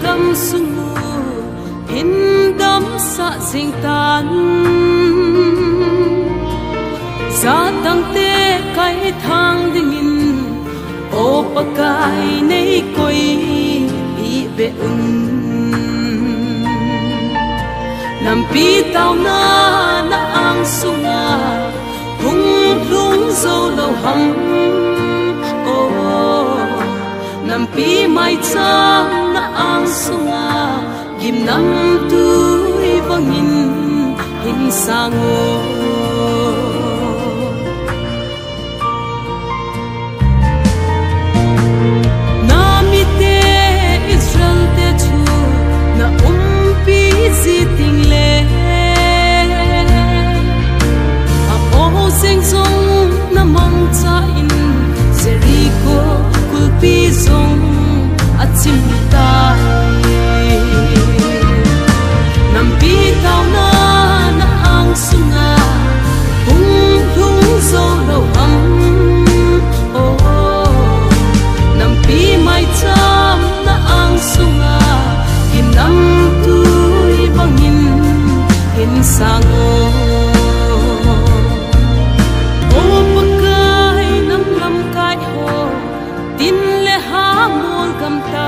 gam sungu in dam sa sing tan sa tang te kai thang ding in o pakai nei koi i be un nam pi tao na na ang sunga hung lung zo lo ham o nam pi mai chang na ang sunga gim nam tu bangin hin sango ting le a o sing song na mang cha in Jericho kulpi song a chim ta nam pi tao na na ang sunga hung hung zo lo ham o nam pi mai cham na ang sunga kim nam tu bangin hin sango o pakai nam lam kai ho tin le ha mol gam ta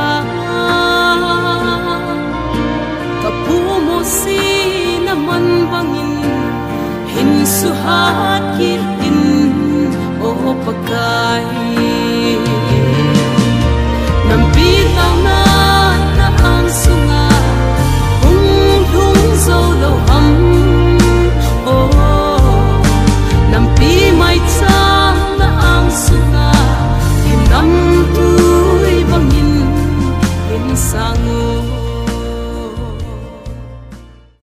kapu mo si na man bangin hin su hat kir in o pakai nam pi tao na na ang sunga zo lo ham o nam pi mai chang na ang sunga kim nam tu bangin in sangu